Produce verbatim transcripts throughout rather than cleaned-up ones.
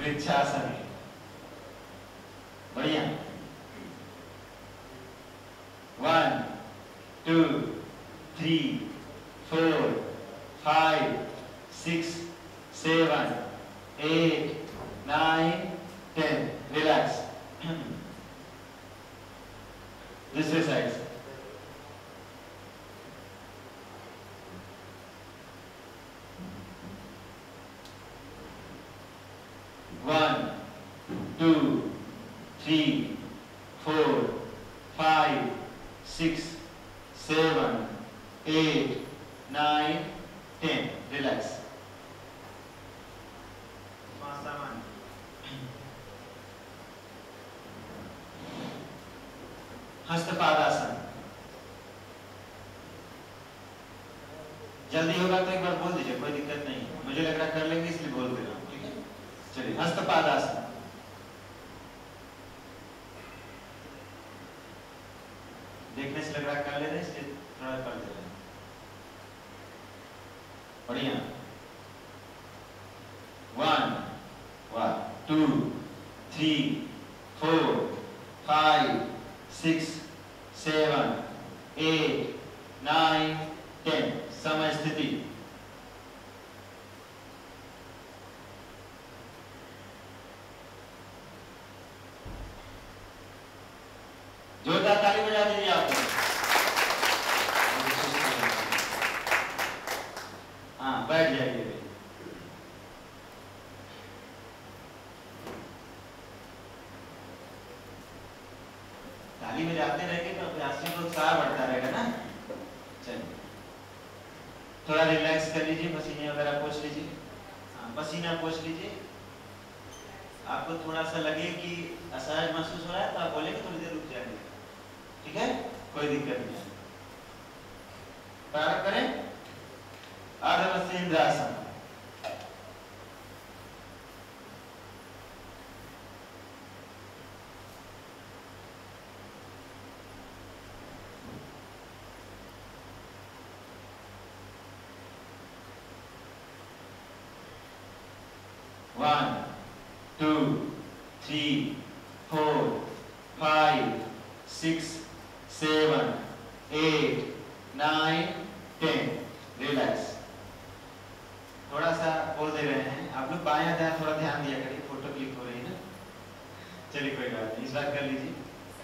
वृक्षासन। बढ़िया। One two three four five six seven eight nine ten. Relax. दूसरे side से। One two three four five six seven eight nine ten. Relax. हस्तपादासन। जल्दी होगा तो एक बार बोल दीजिए, कोई दिक्कत नहीं है। मुझे लग रहा कर लेंगे इसलिए बोल दे रहा हूं। ठीक है, चलिए। हस्तपादासन। देखने से लग रहा कर ले रहे इसलिए थोड़ा कर दे रहे हैं। बढ़िया। One one two three four five six seven eight nine ten. समय स्थिति। जोरदार ताली बजा दीजिए आप। हाँ, बैठ जाइए। ताली बजाते रहेंगे तो अभ्यास में उत्साह बढ़ता रहेगा ना। चलिए, थोड़ा रिलैक्स कर लीजिए, पसीने वगैरह पोंछ लीजिए। हाँ, पसीना पोंछ लीजिए। आपको थोड़ा सा लगे कि असहज महसूस हो रहा है तो आप बोलेंगे, थोड़ी देर रुक जाएंगे। ठीक है, कोई दिक्कत नहीं। प्रारंभ करें। आर्धवस्त्र इंद्रासन। One two three four five six seven eight nine ten. Relax. थोड़ा सा बोल दे रहे हैं आप लोग, बायां दायां थोड़ा ध्यान दिया करिए, फोटो क्लिक हो रही है ना। चलिए, कोई बात नहीं, इस बार कर लीजिए।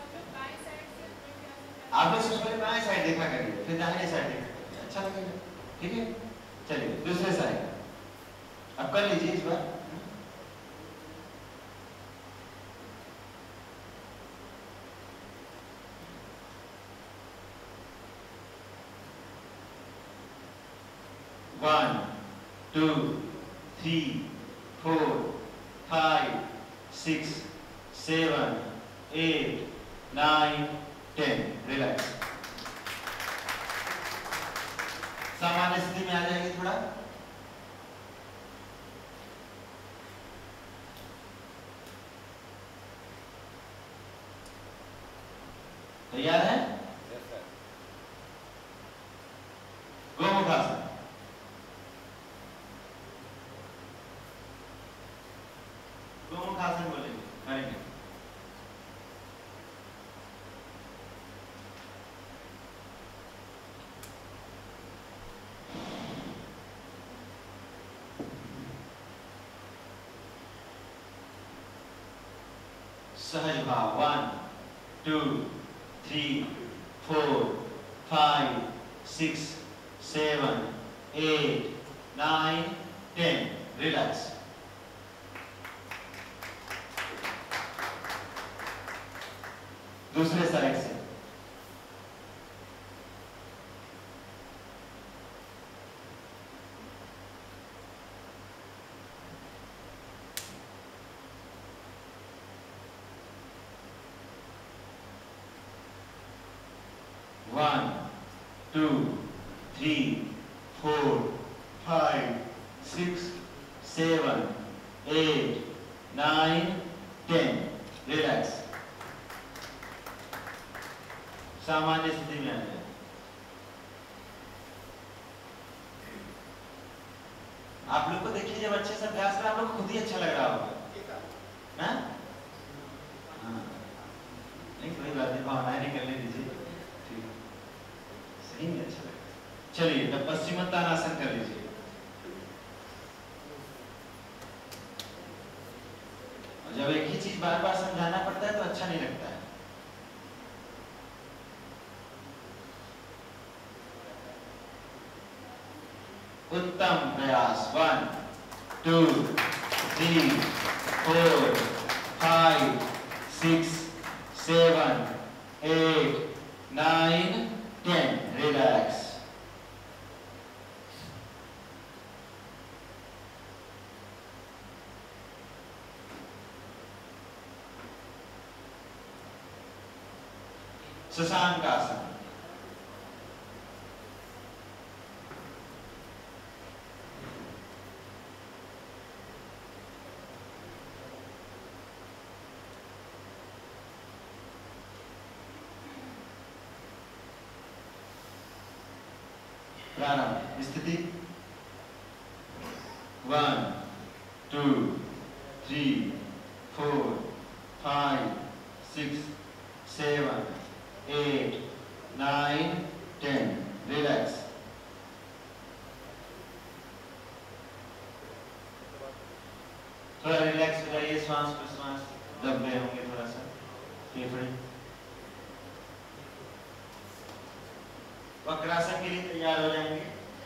आप लोग सबसे पहले बाएं साइड देखा करिए, फिर दाहिने साइड देखा करिए, अच्छा लगेगा। ठीक है, चलिए दूसरे साइड अब कर लीजिए इस बार। One two three four five six seven eight nine ten. Relax. सामान्य स्थिति में आ जाएगी थोड़ा। तैयार है? गोमुखासन। गोमुखासन बोलेंगे, करेंगे। सहज भाव। One two three four five six seven eight nine ten. Relax. दूसरे साइड से। One two three four five six seven eight nine ten. Relax. सामान्य स्थिति में आ जाए। आप लोग को देखिए, जब अच्छे से अभ्यास करें आप लोग खुद ही अच्छा लग रहा होगा। ना? हाँ, नहीं कोई बात नहीं, भावनाएं निकलने दीजिए। ठीक, सही में अच्छा लगा। चलिए तब पश्चिमोत्तानासन कर लीजिए। और जब एक ही चीज बार बार समझाना पड़ता है तो अच्छा नहीं लगता है। उत्तम प्रयास। One two three four five six seven eight nine ten. Relax. शशांक आसन। प्रारंभ। स्थिति one two three four five six seven eight nine ten. Relax. थोड़ा रिलैक्स हो जाइए। श्वास प्रश्वास दब गए होंगे थोड़ा सा फेफड़े। वक्रासन के लिए तैयार हो जाएंगे।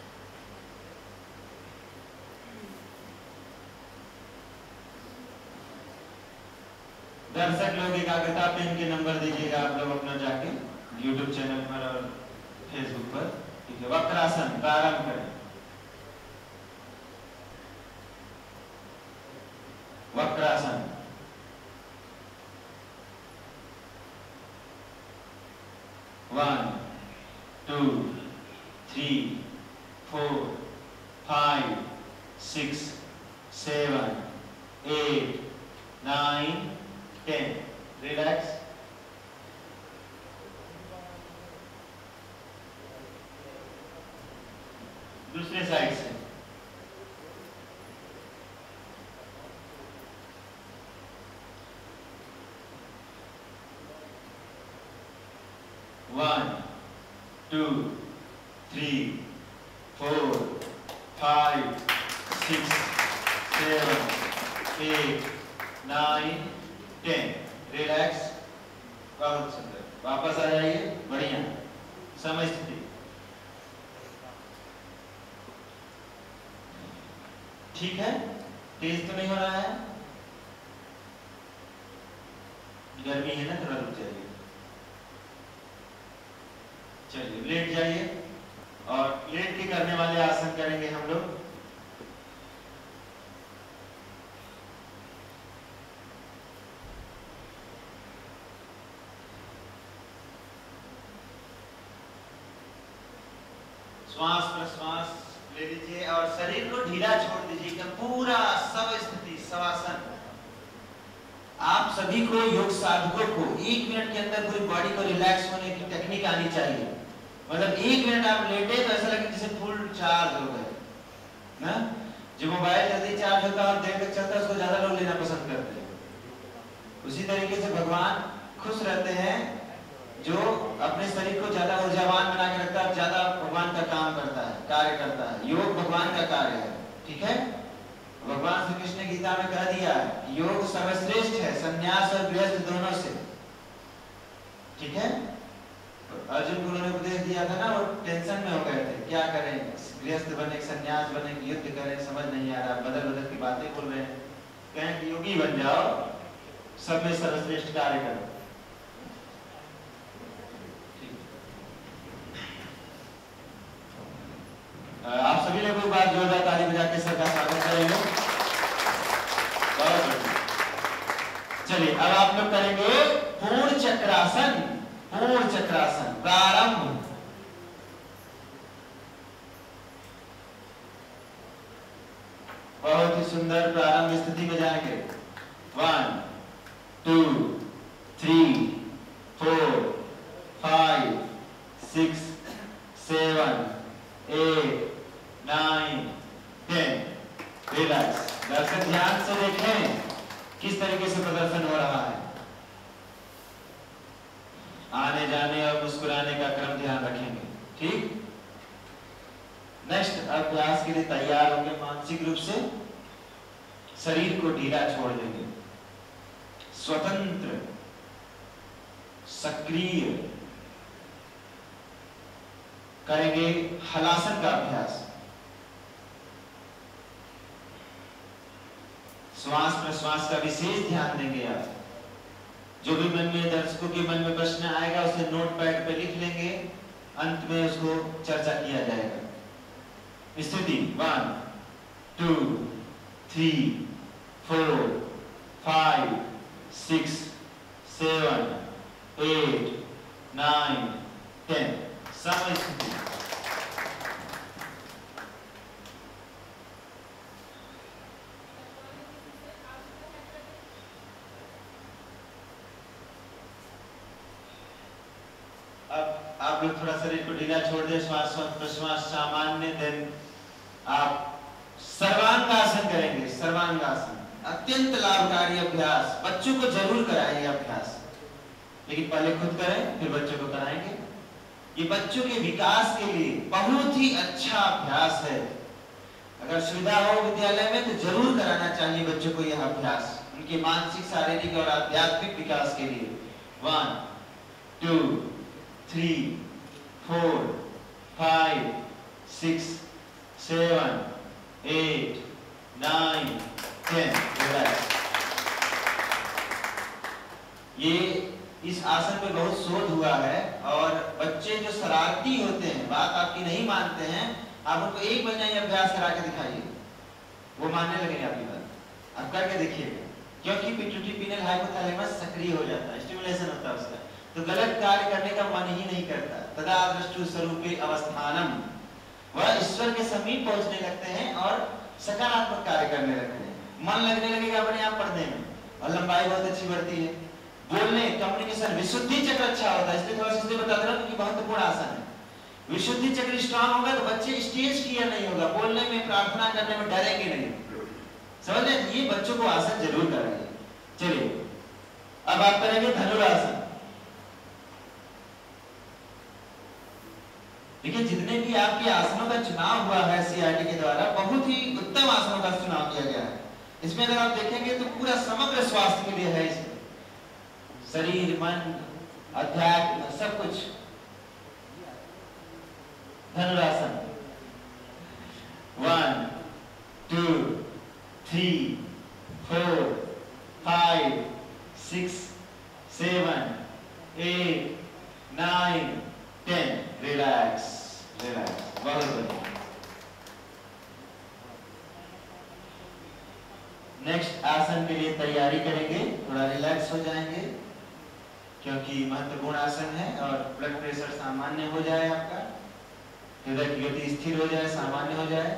दर्शक लोग एकाग्रता पे इनके नंबर दीजिएगा आप लोग अपना जाके यूट्यूब चैनल पर और फेसबुक पर। ठीक है, वक्रासन प्रारंभ करें। वक्रासन। One two three four five six seven eight nine ten. Relax. दूसरे साइड से। One two three four five six seven eight nine ten. Relax. बहुत सुंदर। वापस आ जाइए। बढ़िया। समय स्थिति। ठीक है, तेज तो नहीं हो रहा है? गर्मी है ना, थोड़ा रुक जाइए। चलिए लेट जाइए और लेट के करने वाले आसन करेंगे हम लोग। श्वास प्रश्वास ले लीजिए और शरीर को ढीला छोड़ दीजिए। पूरा सब स्थिति शवासन। आप सभी को, योग साधकों को एक मिनट के अंदर पूरी बॉडी को रिलैक्स होने की टेक्निक आनी चाहिए। मतलब एक मिनट आप लेटे तो ऐसा लगे जैसे फुल चार्ज हो गए ना। जो मोबाइल जल्दी चार्ज होता है और देर तक चलता है उसको ज्यादा लोग लेना पसंद करते हैं। उसी तरीके से भगवान खुश रहते हैं जो अपने शरीर को ज्यादा ऊर्जावान बना के रखता है, ज्यादा भगवान का काम करता है, कार्य करता है। योग भगवान का कार्य है। ठीक है, भगवान श्री कृष्ण ने गीता में कह दिया है कि योग सर्वश्रेष्ठ है संन्यास और गृहस्थ दोनों से। ठीक है, अर्जुन को उन्होंने उपदेश दिया था ना, वो टेंशन में हो गए थे क्या करें, गृहस्थ बने संन्यास बने युद्ध करें, समझ नहीं आ रहा, बदल बदल की बातें बोल रहे हैं। कहें कि योगी बन जाओ, सब में सर्वश्रेष्ठ कार्य करो। आप सभी लोग एक बार जोरदार ताली बजा के सबका स्वागत करेंगे। बहुत बढ़िया। चलिए अब आप लोग करेंगे पूर्ण चक्रासन। पूर्ण चक्रासन प्रारंभ। बहुत ही सुंदर प्रारंभ स्थिति में जाएंगे। One two three four five six seven eight nine ten. Relax. दर्शक ध्यान से देखें, किस तरीके से प्रदर्शन हो रहा है। आने जाने और मुस्कुराने का क्रम ध्यान रखेंगे। ठीक, नेक्स्ट अभ्यास के लिए तैयार होंगे। मानसिक रूप से शरीर को ढीला छोड़ देंगे, स्वतंत्र सक्रिय करेंगे हलासन का अभ्यास। श्वास प्रश्वास का विशेष ध्यान देंगे आप। जो भी मन में, दर्शकों के मन में प्रश्न आएगा उसे नोट पैड पे लिख लेंगे, अंत में उसको चर्चा किया जाएगा। स्थिति one two three four five six seven eight nine ten. समय स्थिति। अब आप लोग थोड़ा शरीर को ढीला छोड़ दें, श्वास प्रश्वास सामान्य। देन आप सर्वांगासन करेंगे। सर्वांगासन अत्यंत लाभकारी अभ्यास, बच्चों को जरूर कराएंगे अभ्यास, लेकिन पहले खुद करें फिर बच्चों को कराएंगे। ये बच्चों के विकास के लिए बहुत ही अच्छा अभ्यास है। अगर सुविधा हो विद्यालय में तो जरूर कराना चाहिए बच्चों को यह अभ्यास, उनके मानसिक, शारीरिक और आध्यात्मिक विकास के लिए। One two three four five six seven eight nine ten. ये इस आसन पे बहुत शोध हुआ है और बच्चे जो शरारती होते हैं, बात आपकी नहीं मानते हैं, आप उनको एक महीना ये अभ्यास करा के दिखाइए, वो मानने लगेंगे आपकी बात। आप करके देखिएगा, क्योंकि पिट्यूटरी पिनियल हाइपोथैलेमस सक्रिय हो जाता है, स्टिमुलेशन होता है उसका, तो गलत कार्य करने का मन ही नहीं करता। तदा दृष्टु स्वरूपे अवस्थानम, वह ईश्वर के समीप पहुंचने लगते हैं और सकारात्मक कार्य करने लगते हैं। मन लगने लगेगा अपने आप पढ़ने में और लंबाई बहुत अच्छी बढ़ती है। बोलने, कम्युनिकेशन, विशुद्धि चक्र अच्छा होता है। इसलिए थोड़ा सा बता दे रहा हूं कि महत्वपूर्ण आसन है। विशुद्धि चक्र स्ट्रांग होगा तो बच्चे स्टेज क्लियर नहीं होगा, बोलने में, प्रार्थना करने में डरेंगे नहीं। समझ लें, ये बच्चों को आसन जरूर कराइए। चलिए अब आप करेंगे धनुरासन। देखिए, जितने भी आपके आसनों का चुनाव हुआ है सीआरटी के द्वारा, बहुत ही उत्तम आसनों का चुनाव किया गया है। इसमें अगर आप देखेंगे तो पूरा समग्र स्वास्थ्य के लिए है, इसमें शरीर, मन, अध्यात्म सब कुछ। धनुरासन one two three four five six seven eight nine ten. Relax relax, बहुत बढ़िया। नेक्स्ट आसन के लिए तैयारी करेंगे, थोड़ा रिलैक्स हो जाएंगे क्योंकि महत्वपूर्ण आसन है और ब्लड प्रेशर सामान्य हो जाए, आपका हृदय की गति स्थिर हो जाए, सामान्य हो जाए।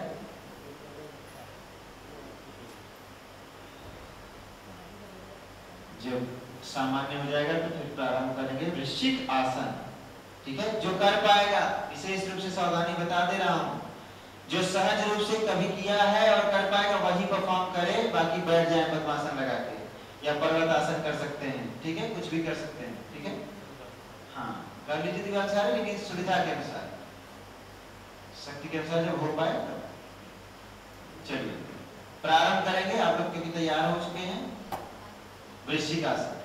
जब सामान्य हो जाएगा तो फिर प्रारंभ करेंगे वृश्चिक आसन। ठीक है, जो कर पाएगा, विशेष रूप से सावधानी बता दे रहा हूं, जो सहज रूप से कभी किया है और कर पाएगा वही परफॉर्म करे, बाकी बैठ जाए पद्मासन लगा के या पर्वत आसन कर सकते हैं। ठीक है, कुछ भी कर सकते हैं। ठीक है, हाँ कर लीजिए दीवार सारे, लेकिन सुविधा के अनुसार, शक्ति के अनुसार जब हो पाए तब। चलिए प्रारंभ करेंगे। आप लोग क्योंकि तैयार हो चुके हैं। वृश्चिक आसन,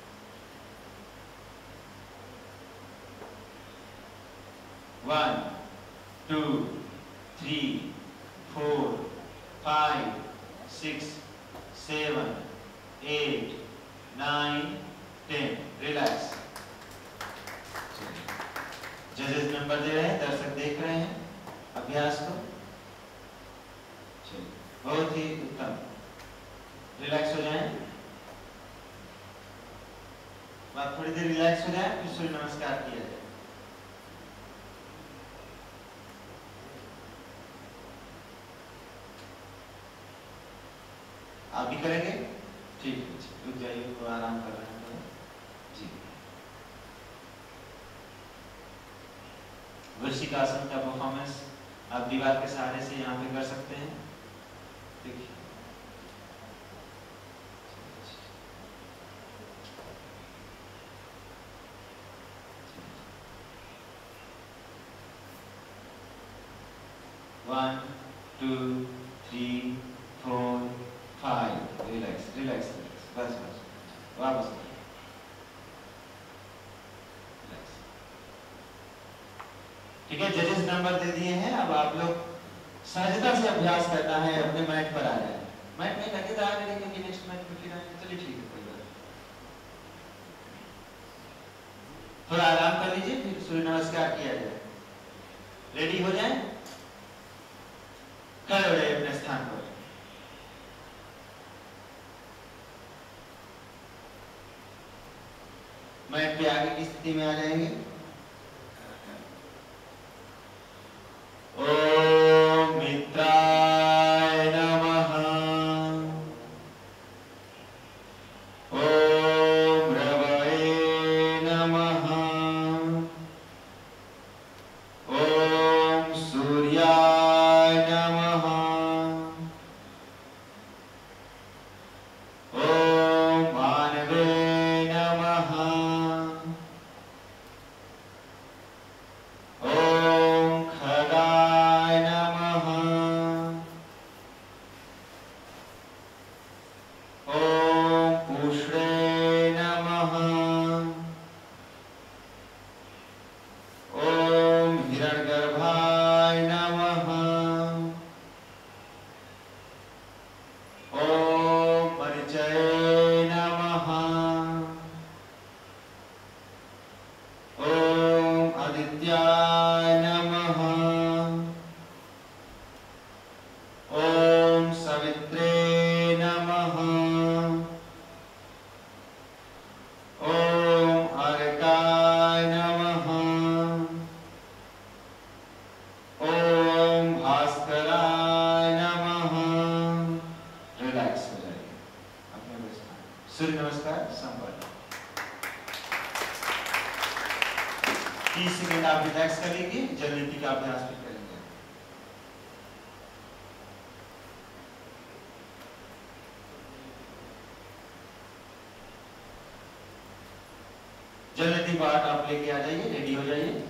one two three four five six seven eight nine ten. Relax. जजेस नंबर दे रहे हैं, दर्शक देख रहे हैं अभ्यास को। चलिए बहुत ही उत्तम। रिलैक्स हो जाएं, आप थोड़ी देर रिलैक्स हो जाए, फिर सूर्य नमस्कार किया जाए। आप भी करेंगे? ठीक है, रुक जाइए, तो आराम कर रहे हैं जी। वृश्चिक आसन का परफॉर्मेंस आप दीवार के सहारे से यहाँ पे कर सकते हैं। देखिए one two three four five. Relax relax relax, बस बस वापस। ठीक है, जजेस नंबर दे दिए हैं। अब आप लोग सहजता से अभ्यास करना है, अपने मैट पर आ जाए। मैट में लगे तो आ जाए, क्योंकि नेक्स्ट मैच में फिर आएंगे। चलिए ठीक है, कोई बात नहीं। थोड़ा आराम कर लीजिए, फिर सूर्य नमस्कार किया जाए। रेडी हो जाए, खड़े हो जाए अपने स्थान पर। मैट पे आगे की स्थिति में आ जाएंगे। ओम मित्राय नमः। ओम रवये नमः। ओम सूर्याय नमः। ओम भानवे नमः। ओम खगाय नमः। ओम पुष्णे नमः। ओम हिरण्यगर्भाय नमः। ओम परिचये नमः। ओम आदित्याय नमः। ओम सवित्रे नमः। ओम अर्काय नमः। ओम भास्कराय नमः। रिलैक्स हो जाइए अपने स्थान। सूर्य नमस्कार संपन्न। तीस सेकंड आप रिलैक्स कर लीजिए, जल नीति का अभ्यास भी करेंगे। जल नीति पाठ आप लेके आ जाइए, रेडी हो जाइए।